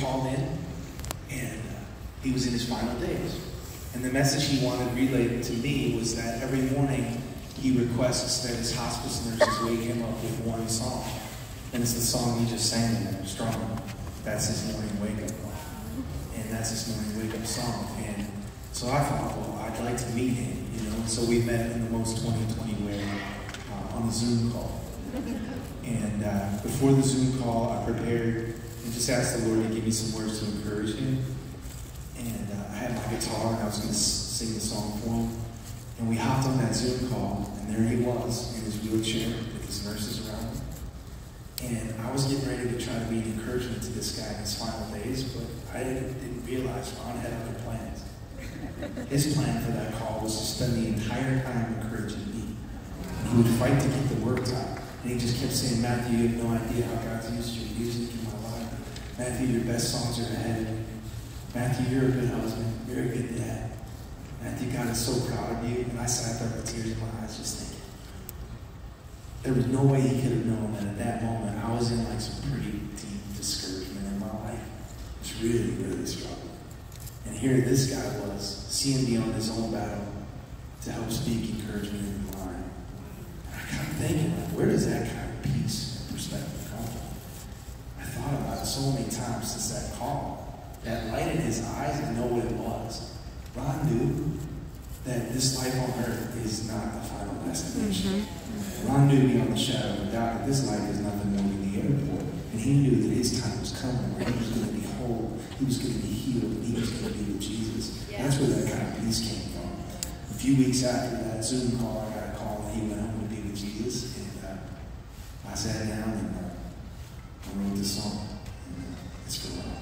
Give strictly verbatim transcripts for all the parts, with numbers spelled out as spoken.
called in, and uh, he was in his final days. And the message he wanted relayed to me was that every morning he requests that his hospice nurses wake him up with one song. And it's the song he just sang in there, Strong. That's his morning wake-up call. And that's his morning wake-up song. And so I thought, well, I'd like to meet him, you know. And so we met in the most twenty twenty way uh, on the Zoom call. And uh, before the Zoom call, I prepared and just asked the Lord to give me some words to encourage him. And uh, I had my guitar, and I was going to sing the song for him. And we hopped on that Zoom call, and there he was in his wheelchair with his nurses around him. And I was getting ready to try to be an encouragement to this guy in his final days, but I didn't, didn't realize Ron had other plans. His plan for that call was to spend the entire time encouraging me. And he would fight to get the words out. And he just kept saying, Matthew, you have no idea how God's used your music in my life. Matthew, your best songs are ahead of me. Matthew, you're a good husband. You're a good dad. Matthew, God is so proud of you. And I sat there with tears in my eyes just thinking. There was no way he could have known that at that moment I was in like some pretty deep discouragement in my life. I was really, really struggling. And here this guy was, seeing beyond his own battle to help speak encouragement into mine. And I got thinking, like, where does that kind of peace and perspective come from? I thought about it so many times since that call. That light in his eyes, I know what it was. Ron knew that this life on earth is not the final destination. Mm-hmm. Ron knew beyond the shadow of a doubt that this life is nothing more than the airport. And he knew that his time was coming where he was going to be whole, he was going to be healed, and he was going to be with Jesus. Yeah. That's where that kind of peace came from. A few weeks after that Zoom call, I got a call that he went home to be with Jesus. And uh, I sat down and uh, I wrote this song. And, uh, it's for Ron.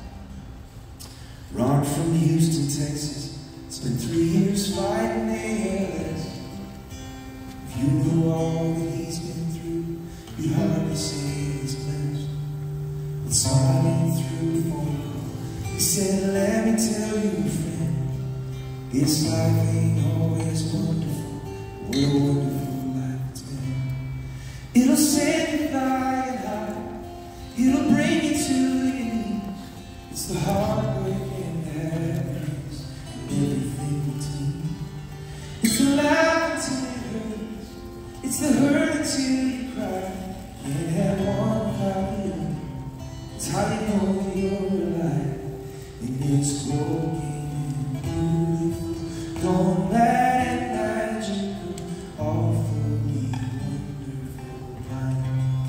Ron from Houston, Texas. It's been three years fighting A L S. If you knew all that he's been through, you'd hardly say he's blessed. But smiling through the phone call, he said, let me tell you, friend, this life ain't always wonderful. What a wonderful life it's been. It'll send you flying high. It'll bring you to your knees. It's the heartbreak and the happiness and everything between. It's the laugh until it hurts. It's the hurt until you cry. Can't have one without the other. It's how you know that you're alive. And it's broken and beautiful. Don't let it magical. Awfully wonderful life.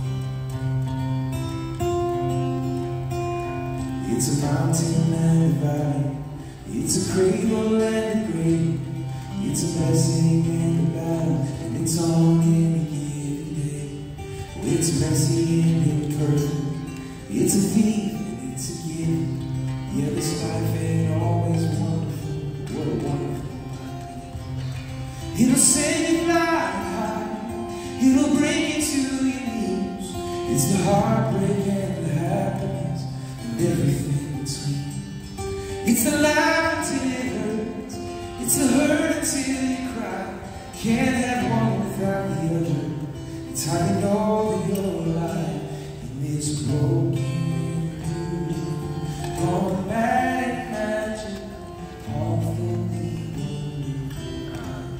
It's a mountain and a valley. It's a cradle and a grave. It's a blessing and a battle. And it's all in a given day. It's messy and imperfect. It's a thief and it's a gift. Yeah, this life ain't always wonderful. What a wonderful life. It'll send you flying high. It'll bring you to your knees. It's the heartbreak and the happiness and everything between. It's the laugh until it hurts. It's the hurt until you cry. Can't have one without the other. It's how you know that you're alive. And it's broken. Automatic magic, awfully wonderful.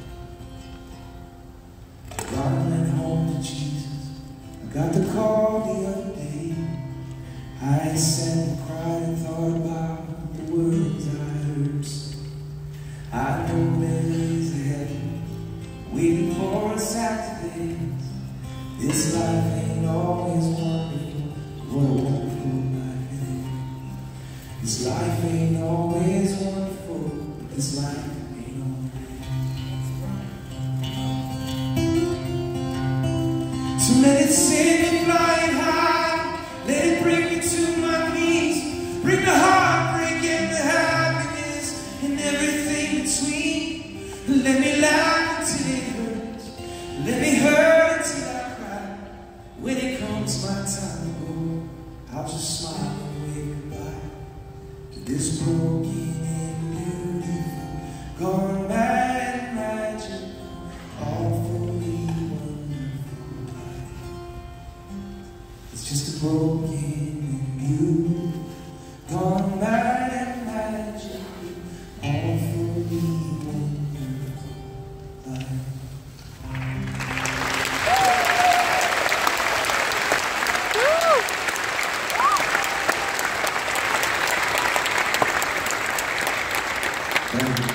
Running home to Jesus, I got the call the other day. I sat and cried and thought about the words I heard say. I know there is a heaven waiting for us after this. This life ain't always wonderful. What a wonderful life it is. This life ain't always wonderful, but this life ain't always. So let it send me flying high. Let it bring me to my knees. Bring the heartbreak and the happiness and everything between. Let me laugh until it hurts. Let me hurt until I cry. When it comes my time to go, I'll just smile and wave goodbye. This broken and beautiful, gone mad and magic, awfully wonderful life. It's just a broken and beautiful, gone Yeah.